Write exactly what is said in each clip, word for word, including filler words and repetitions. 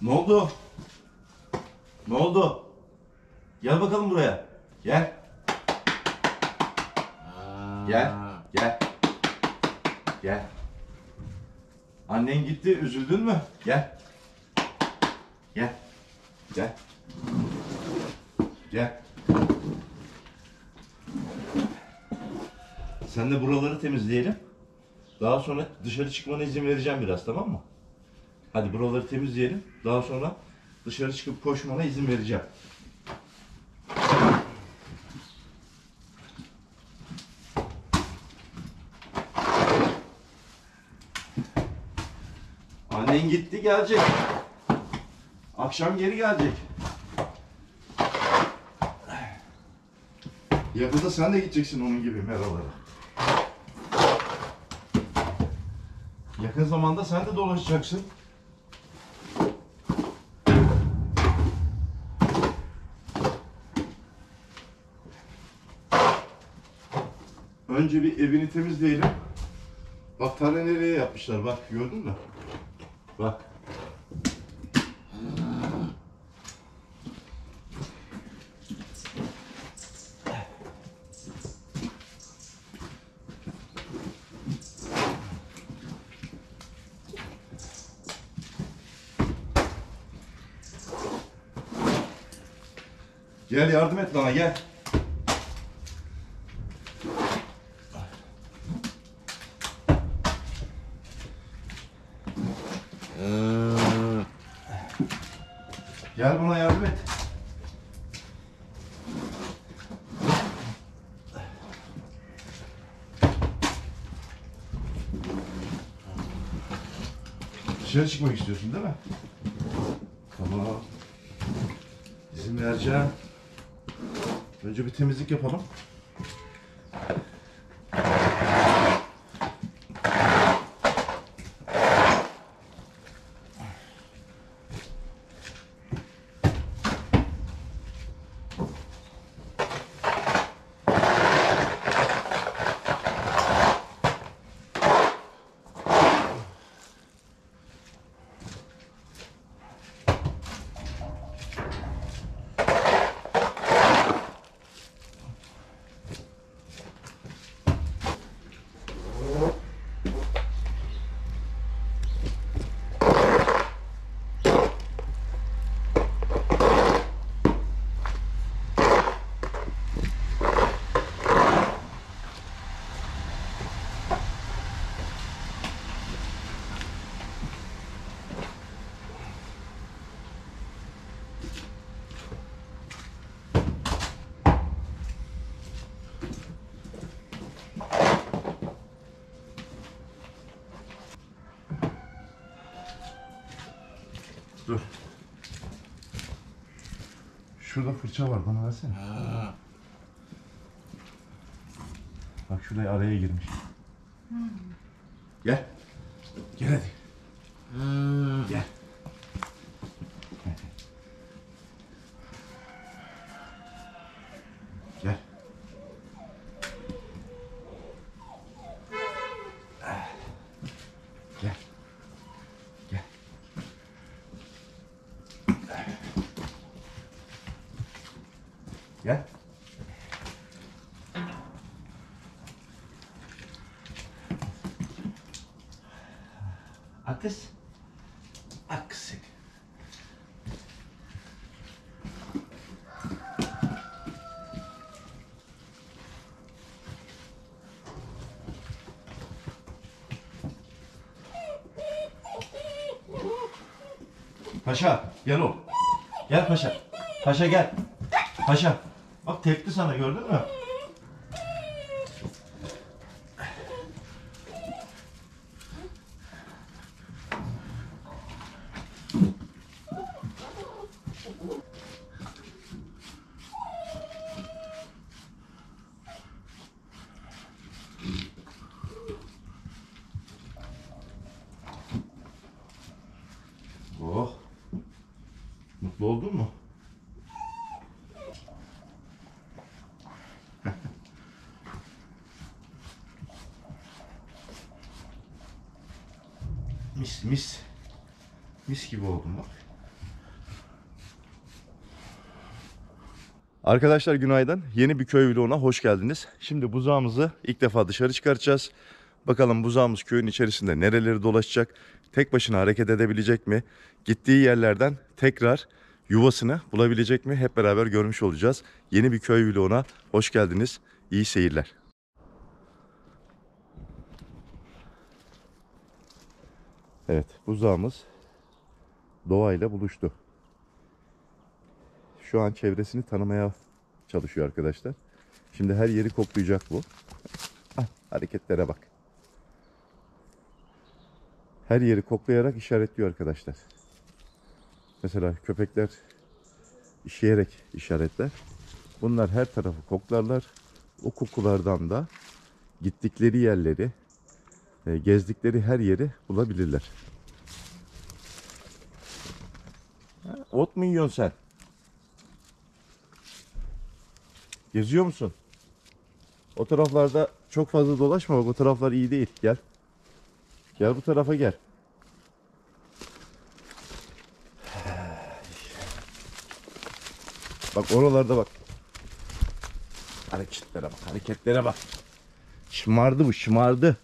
Ne oldu? Ne oldu? Gel bakalım buraya. Gel. Gel. Gel. Gel. Annen gitti. Üzüldün mü? Gel. Gel. Gel. Gel. Sen de buraları temizleyelim. Daha sonra dışarı çıkmana izin vereceğim biraz, tamam mı? Hadi buraları temizleyelim. Daha sonra dışarı çıkıp koşmana izin vereceğim. Annen gitti, gelecek. Akşam geri gelecek. Yakında sen de gideceksin onun gibi meralara. Yakın zamanda sen de dolaşacaksın. Önce bir evini temizleyelim. Bak tane nereye yapmışlar, bak gördün mü? Bak. Gel yardım et bana, gel. Gel bana yardım et. Dışarı çıkmak istiyorsun değil mi? Tamam. İzin vereceğim. Önce bir temizlik yapalım. Dur. Şurada fırça var, bana versene. Ha. Bak şuraya araya girmiş. Hmm. Gel. Gel hadi. Hmm. Gel. Gel. Gel. Gel. Gel. Akız. Aksik. Paşa, gel oğlum. Gel paşa. Paşa gel. Paşa. Bak tepti sana, gördün mü? Oh. Mutlu oldun mu? Mis mis. Mis gibi oldum bak. Arkadaşlar günaydın. Yeni bir köy vloguna hoş geldiniz. Şimdi buzağımızı ilk defa dışarı çıkartacağız. Bakalım buzağımız köyün içerisinde nereleri dolaşacak? Tek başına hareket edebilecek mi? Gittiği yerlerden tekrar yuvasını bulabilecek mi? Hep beraber görmüş olacağız. Yeni bir köy vloguna hoş geldiniz. İyi seyirler. Evet, buzağımız doğayla buluştu. Şu an çevresini tanımaya çalışıyor arkadaşlar. Şimdi her yeri koklayacak bu. Hah, hareketlere bak. Her yeri koklayarak işaretliyor arkadaşlar. Mesela köpekler işeyerek işaretler. Bunlar her tarafı koklarlar. O kokulardan da gittikleri yerleri, gezdikleri her yeri bulabilirler. Ha, ot mu yiyorsun sen? Geziyor musun? O taraflarda çok fazla dolaşma, bak o taraflar iyi değil. Gel. Gel bu tarafa gel. Bak oralarda bak. Hareketlere bak, hareketlere bak. Şımardı bu, şımardı.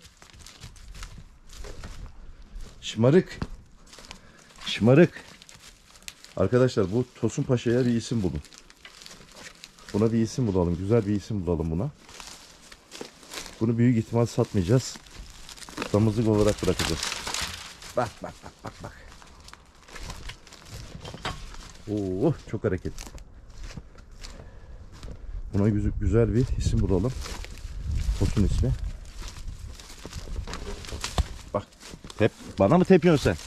Şımarık. Şımarık. Arkadaşlar bu Tosun Paşa'ya bir isim bulun. Buna bir isim bulalım. Güzel bir isim bulalım buna. Bunu büyük ihtimal satmayacağız. Damızlık olarak bırakacağız. Bak bak bak bak bak. Oo, çok hareketli. Buna güzel bir isim bulalım. Tosun ismi. Bak. Tep, bana mı tepiyorsun sen?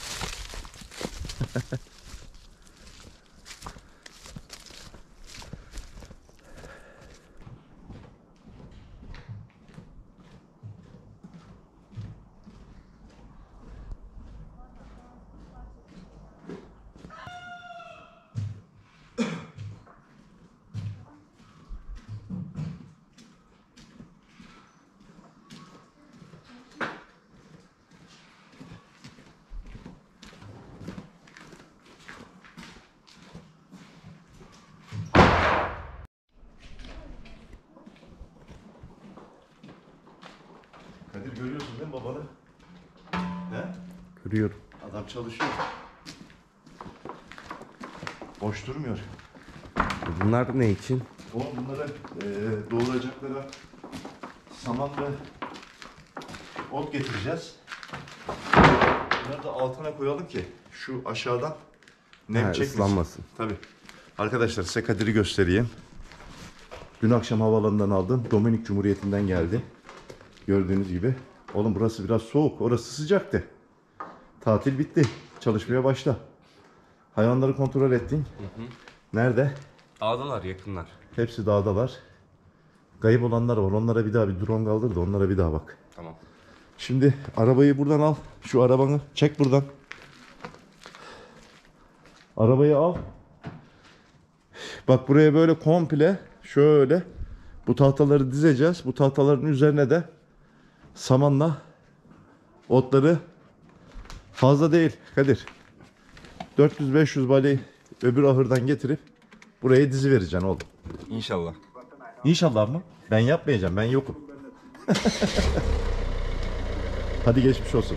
Kadir görüyorsun değil mi babanı? He? Görüyorum. Adam çalışıyor. Boş durmuyor. Bunlar ne için? Oğlum bunlara e, doğuracaklara saman ve ot getireceğiz. Bunları da altına koyalım ki şu aşağıdan nem Ha, çekmesin. ıslanmasın. Tabii. Arkadaşlar size Kadir'i göstereyim. Dün akşam havaalanından aldım. Dominik Cumhuriyeti'nden geldi. Gördüğünüz gibi. Oğlum burası biraz soğuk. Orası sıcaktı. Tatil bitti. Çalışmaya başla. Hayvanları kontrol ettin. Hı hı. Nerede? Dağdalar, yakınlar. Hepsi dağdalar. Kayıp olanlar var. Onlara bir daha bir drone kaldır da onlara bir daha bak. Tamam. Şimdi arabayı buradan al. Şu arabanı çek buradan. Arabayı al. Bak buraya böyle komple şöyle bu tahtaları dizeceğiz. Bu tahtaların üzerine de samanla otları fazla değil Kadir. dört yüz beş yüz bali öbür ahırdan getirip buraya dizi vereceksin oğlum. İnşallah. İnşallah mı? Ben yapmayacağım. Ben yokum. Hadi geçmiş olsun.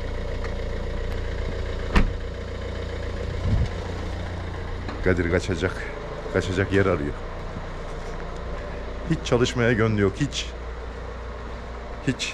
Kadir kaçacak. Kaçacak yer arıyor. Hiç çalışmaya gönlü yok. Hiç. Hiç.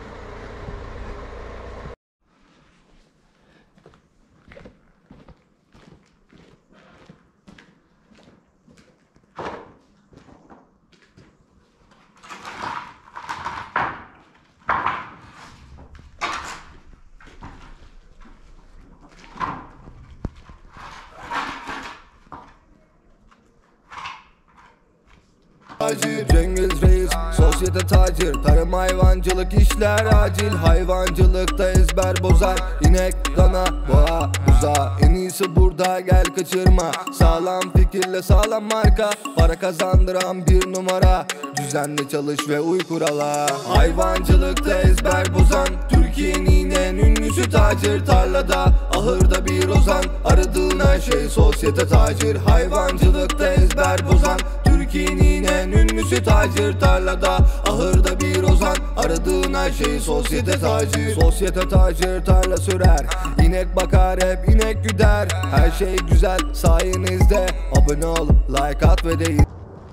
Cengiz Reis, sosyete tacir, tarım hayvancılık işler acil. Hayvancılıkta ezber bozar, inek, dana, boğa, buza. En iyisi burada gel kaçırma. Sağlam fikirle sağlam marka, para kazandıran bir numara. Düzenli çalış ve uy kurala. Hayvancılıkta ezber bozan, Türkiye'nin en ünlüsü tacir. Tarlada, ahırda bir ozan, aradığın her şey sosyete tacir. Hayvancılıkta ezber bozan, Türkiye Erkeğinin en ünlüsü tacir, tarlada ahırda bir ozan, aradığın her şeyi sosyete tacir. Sosyete tacir tarla sürer, inek bakar hep inek güder. Her şey güzel sayenizde, abone ol, like at ve değil.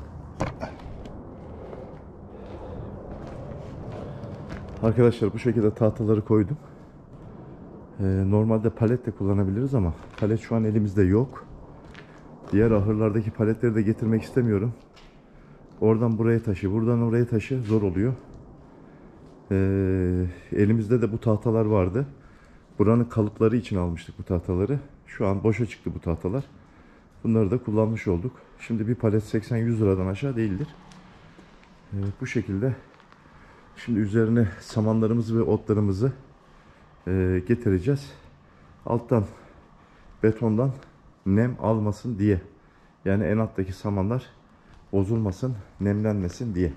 Arkadaşlar bu şekilde tahtaları koydum. Ee, normalde palet de kullanabiliriz ama palet şu an elimizde yok. Diğer ahırlardaki paletleri de getirmek istemiyorum. Oradan buraya taşı, buradan oraya taşı zor oluyor. Ee, elimizde de bu tahtalar vardı. Buranın kalıpları için almıştık bu tahtaları. Şu an boşa çıktı bu tahtalar. Bunları da kullanmış olduk. Şimdi bir palet seksen yüz liradan aşağı değildir. Ee, bu şekilde. Şimdi üzerine samanlarımızı ve otlarımızı e, getireceğiz. Alttan betondan nem almasın diye. Yani en alttaki samanlar bozulmasın, nemlenmesin diye.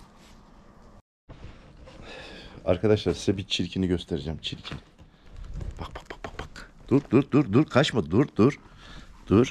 Arkadaşlar size bir çirkini göstereceğim. Çirkin. Bak bak bak bak bak. Dur dur dur dur kaçma dur dur. Dur.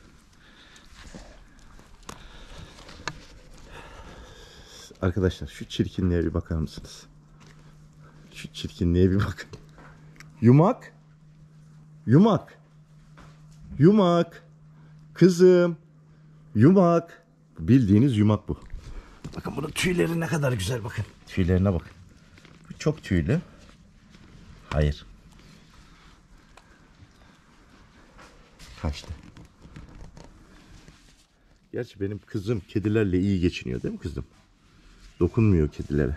Arkadaşlar şu çirkinliğe bir bakar mısınız? Şu çirkinliğe bir bakın. Yumak. Yumak. Yumak. Kızım. Yumak. Bildiğiniz yumak bu. Bakın bunun tüyleri ne kadar güzel bakın. Tüylerine bakın. Bu çok tüylü. Hayır. Kaçtı. Gerçi benim kızım kedilerle iyi geçiniyor değil mi kızım? Dokunmuyor kedilere.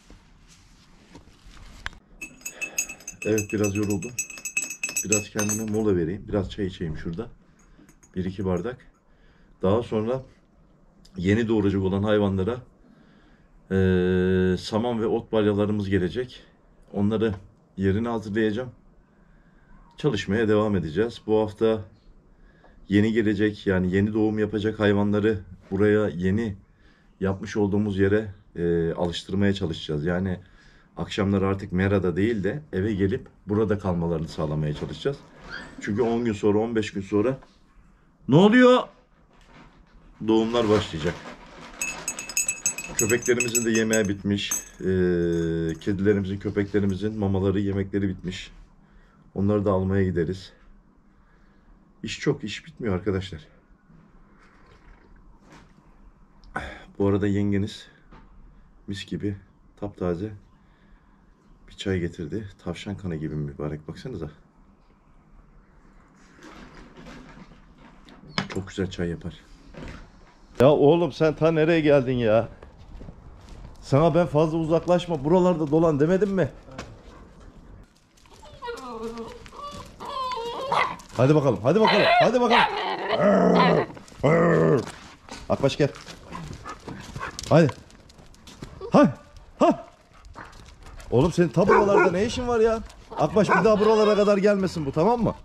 Evet biraz yoruldum. Biraz kendime mola vereyim. Biraz çay içeyim şurada. Bir iki bardak. Daha sonra yeni doğuracak olan hayvanlara ee, saman ve ot balyalarımız gelecek. Onları yerine hazırlayacağım. Çalışmaya devam edeceğiz. Bu hafta yeni gelecek yani yeni doğum yapacak hayvanları buraya yeni yapmış olduğumuz yere e, alıştırmaya çalışacağız. Yani akşamları artık merada değil de eve gelip burada kalmalarını sağlamaya çalışacağız. Çünkü on gün sonra on beş gün sonra ne oluyor? Doğumlar başlayacak. Köpeklerimizin de yemeği bitmiş. E, kedilerimizin, köpeklerimizin mamaları, yemekleri bitmiş. Onları da almaya gideriz. İş çok, iş bitmiyor arkadaşlar. Bu arada yengeniz mis gibi taptaze bir çay getirdi. Tavşan kanı gibi mübarek, baksanıza. Çok güzel çay yapar. Ya oğlum sen ta nereye geldin ya? Sana ben fazla uzaklaşma, buralarda dolan demedim mi? Hadi bakalım, hadi bakalım, hadi bakalım. Akbaş gel. Hadi. Hay. Ha. Oğlum senin ta buralarda ne işin var ya? Akbaş bir daha buralara kadar gelmesin bu, tamam mı?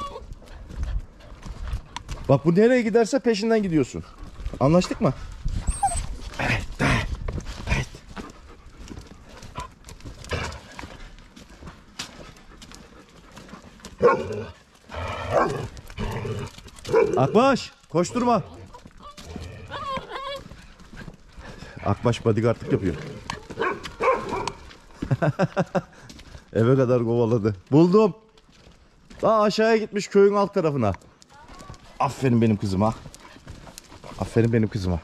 Bak bu nereye giderse peşinden gidiyorsun. Anlaştık mı? Evet. Evet. Akbaş koşturma. Akbaş bodyguardlık yapıyor. Eve kadar kovaladı. Buldum. Daha aşağıya gitmiş köyün alt tarafına. Aferin benim kızıma. Aferin benim kızıma.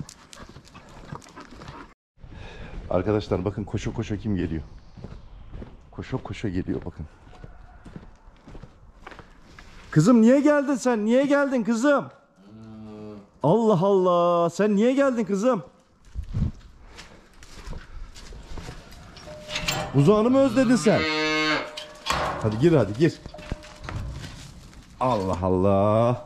Arkadaşlar bakın koşa koşa kim geliyor. Koşa koşa geliyor bakın. Kızım niye geldin sen? Niye geldin kızım? Allah Allah. Sen niye geldin kızım? Buzağını mı özledin sen? Hadi gir hadi gir. Allah Allah.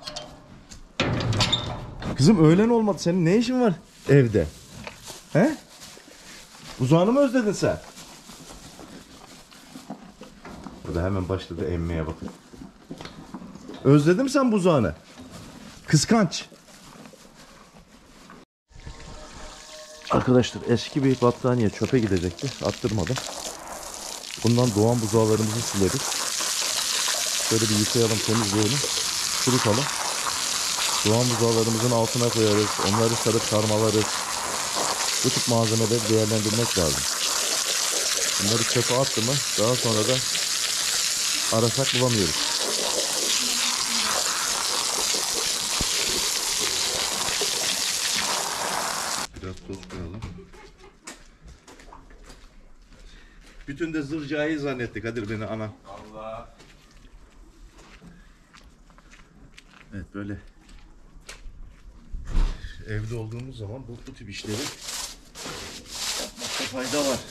Kızım öğlen olmadı. Senin ne işin var evde? He? Buzağını mı özledin sen? Burada hemen başladı emmeye bakın. Özledin mi sen buzağını? Kıskanç. Arkadaşlar eski bir battaniye çöpe gidecekti. Attırmadım. Bundan doğan buzağlarımızı sileriz. Şöyle bir yıkayalım, temizleyelim. Kurutalım. Soğan buzağlarımızın altına koyarız. Onları sarıp sarmalarız. Bu tip malzemeleri değerlendirmek lazım. Bunları çöpe attı mı daha sonra da arasak bulamıyoruz. Biraz toz koyalım. Bütün de zırcayı zannetti Kadir beni ana. Allah. Evet böyle evde olduğumuz zaman bu, bu tip işleri yapmakta fayda var.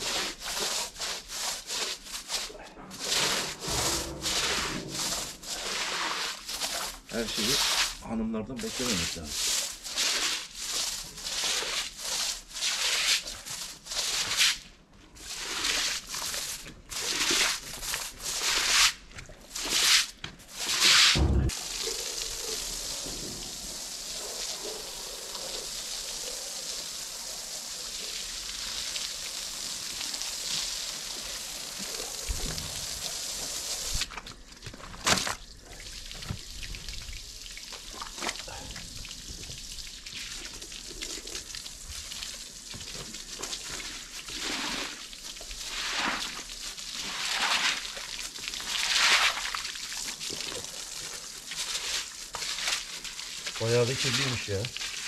Her şeyi hanımlardan beklememek lazım. Bayağı da kirliymiş ya.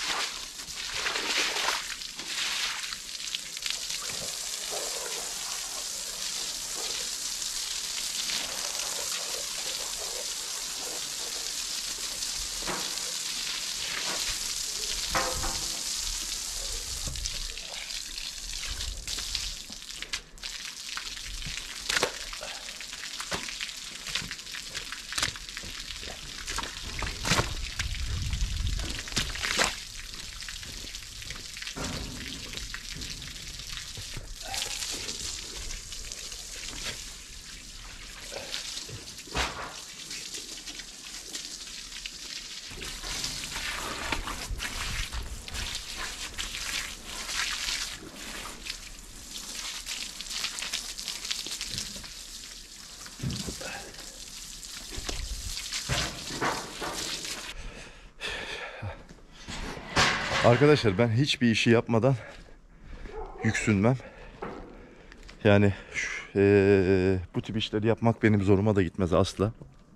Arkadaşlar ben hiçbir işi yapmadan yüksünmem. Yani şu, ee, bu tip işleri yapmak benim zoruma da gitmez asla.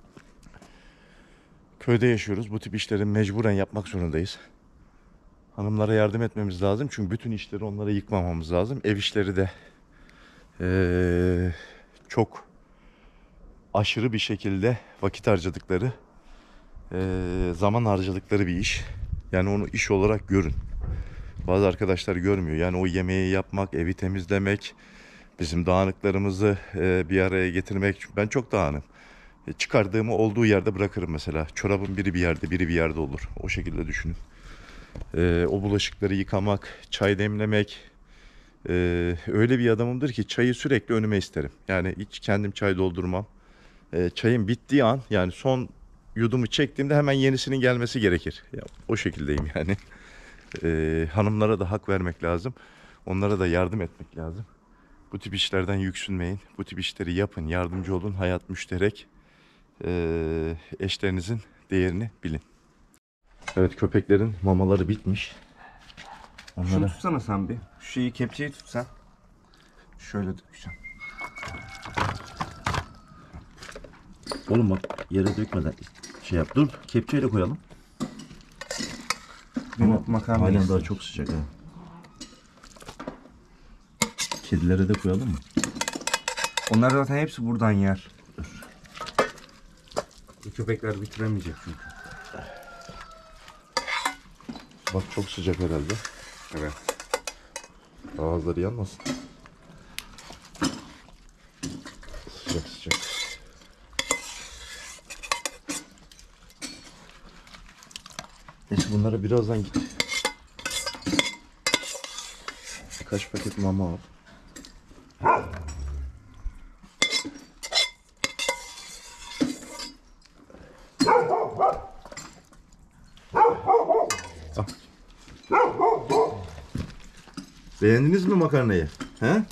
Köyde yaşıyoruz. Bu tip işleri mecburen yapmak zorundayız. Hanımlara yardım etmemiz lazım. Çünkü bütün işleri onlara yıkmamamız lazım. Ev işleri de ee, çok aşırı bir şekilde vakit harcadıkları, ee, zaman harcadıkları bir iş. Yani onu iş olarak görün. Bazı arkadaşlar görmüyor. Yani o yemeği yapmak, evi temizlemek, bizim dağınıklarımızı e, bir araya getirmek. Ben çok dağınım. E, çıkardığımı olduğu yerde bırakırım mesela. Çorabın biri bir yerde, biri bir yerde olur. O şekilde düşünün. E, o bulaşıkları yıkamak, çay demlemek. E, öyle bir adamımdır ki çayı sürekli önüme isterim. Yani hiç kendim çay doldurmam. E, çayın bittiği an, yani son yudumu çektiğimde hemen yenisinin gelmesi gerekir. Ya, o şekildeyim yani. Ee, hanımlara da hak vermek lazım. Onlara da yardım etmek lazım. Bu tip işlerden yüksünmeyin. Bu tip işleri yapın, yardımcı olun. Hayat müşterek. Ee, eşlerinizin değerini bilin. Evet, köpeklerin mamaları bitmiş. Şunu Onlara... tutsana sen bir. Şu şeyi, kepçeyi tutsan. Şöyle dökeceğim. Oğlum bak, yere dökmeden şey yap. Dur, kepçeyle koyalım. Ama makarna halen yesin. daha çok sıcak ha. Kedilere de koyalım mı? Onlar zaten hepsi buradan yer. Bu köpekler bitiremeyecek çünkü. Bak çok sıcak herhalde. Evet. Ağızları yanmasın. Sıcak sıcak. Neyse bunlara birazdan git. Birkaç paket mama al. Al. Beğendiniz mi makarnayı? He?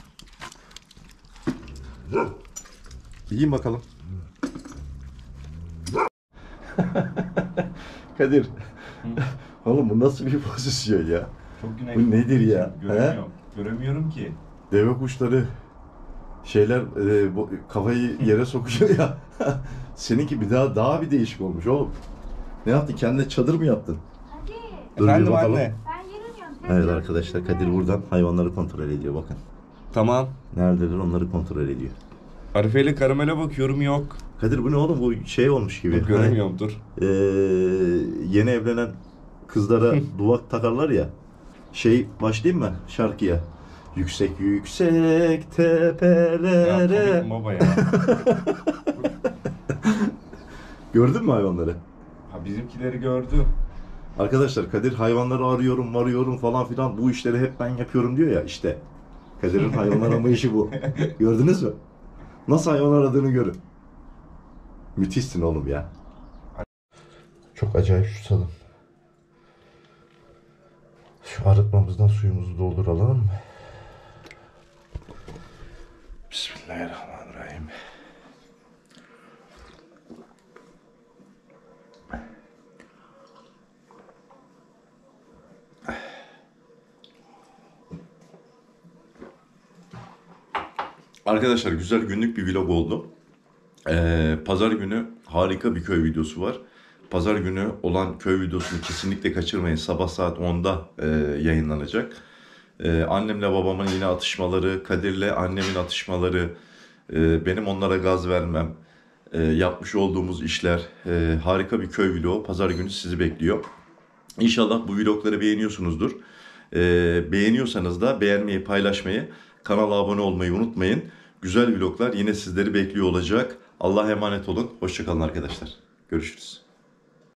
Yiyin bakalım. Kadir, Oğlum bu nasıl bir pozisyon ya? Çok güneş. Bu nedir ya? Göremiyorum. Göremiyorum ki. Deve kuşları şeyler e, bu, kafayı yere sokuyor ya. Seninki bir daha daha bir değişik olmuş oğlum. Ne yaptın? Kendine çadır mı yaptın? Hadi. Dur bir Efendim bakalım. anne. Ben yürümüyorum. Sen Evet yürü. arkadaşlar, Kadir buradan hayvanları kontrol ediyor, bakın. Tamam. Neredeler onları kontrol ediyor. Arife ile karamele bakıyorum, yok. Kadir bu ne oğlum, bu şey olmuş gibi. Dur, göremiyorum dur. Hani, e, yeni evlenen kızlara duvak takarlar ya. Şey başlayayım mı şarkıya? Yüksek yüksek Ya tepelere. komik baba ya. Gördün mü hayvanları? Ha, bizimkileri gördüm. Arkadaşlar Kadir hayvanları arıyorum arıyorum falan filan, bu işleri hep ben yapıyorum diyor ya, işte. Kadir'in hayvan arama işi bu. Gördünüz mü? Nasıl hayvan aradığını görün. Müthişsin oğlum ya. Çok acayip susadım. Şu arıtmamızdan suyumuzu dolduralım. Bismillahirrahmanirrahim. Arkadaşlar güzel günlük bir vlog oldu. Ee, Pazar günü harika bir köy videosu var. Pazar günü olan köy videosunu kesinlikle kaçırmayın. Sabah saat onda e, yayınlanacak. Ee, annemle babamın yine atışmaları, Kadir'le annemin atışmaları, e, benim onlara gaz vermem, e, yapmış olduğumuz işler, e, harika bir köy vlogu. Pazar günü sizi bekliyor. İnşallah bu vlogları beğeniyorsunuzdur. E, beğeniyorsanız da beğenmeyi, paylaşmayı, kanala abone olmayı unutmayın. Güzel vloglar yine sizleri bekliyor olacak. Allah'a emanet olun. Hoşça kalın arkadaşlar. Görüşürüz.